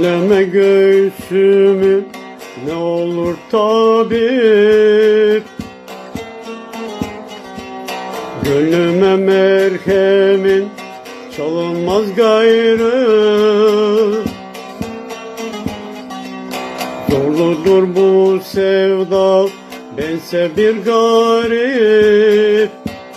Elleme göğsümü ne olur tabip, gönlüme merhemin çalınmaz gayrı. Zorludur bu sevda, bense bir garip.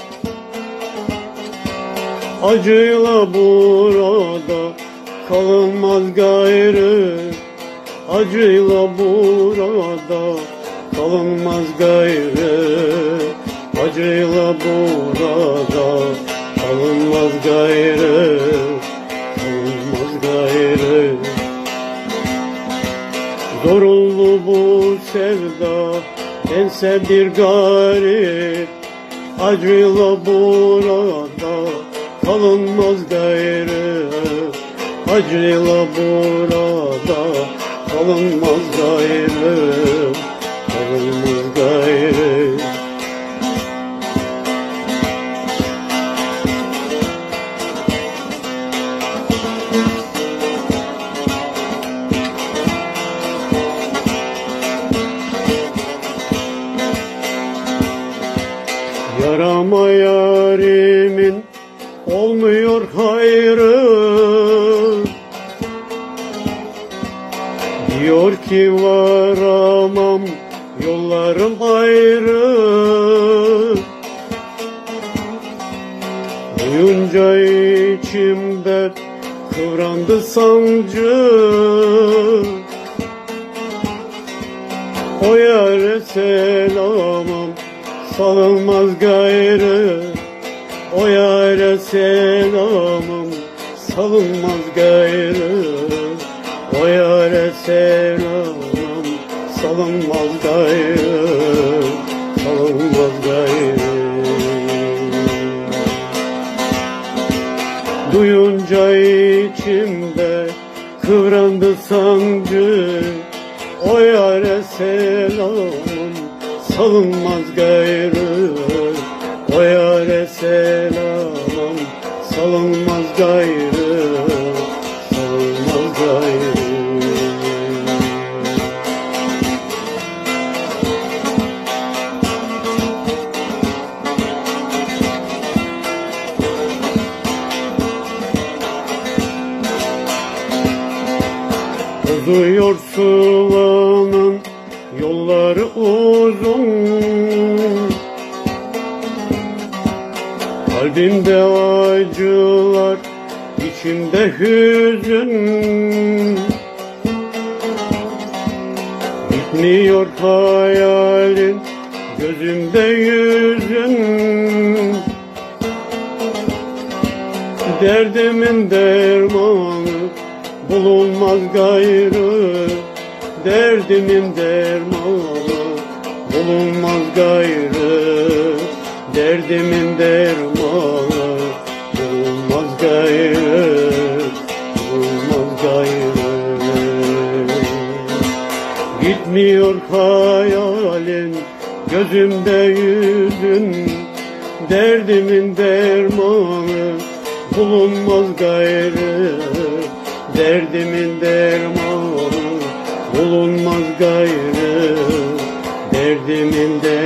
Acıyla burada kalınmaz gayrı, acıyla burada kalınmaz gayrı, acıyla burada kalınmaz gayrı, kalınmaz gayrı. Zorunlu bu sevda, bense bir garip. Acıyla burada kalınmaz gayrı, acıyla burada kalınmaz gayrı, kalınmaz gayrı. Yarama yarimin olmuyor hayrı, diyor ki varamam, yollarım ayrı. Duyunca içimde kıvrandı sancı, o yâre selamım salınmaz gayrı, o yâre selamım salınmaz gayrı, o yâre selamım salınmaz gayrı, salınmaz gayrı. Duyunca içimde kıvrandı sancı, o yâre selamım salınmaz gayrı, o yâre selamım salınmaz gayrı, salınmaz gayrı. Uzuyor sılanın yolları uzun, kalbimde acılar, içimde hüzün. Bitmiyor hayalin, gözümde yüzün. Derdimin dermanı bulunmaz gayrı, derdimin dermanı bulunmaz gayrı, derdimin dermanı bulunmaz gayrı, bulunmaz gayrı. Gitmiyor hayalin, gözümde yüzün. Derdimin dermanı bulunmaz gayrı, derdimin dermanı bulunmaz gayrı, derdimin dermanı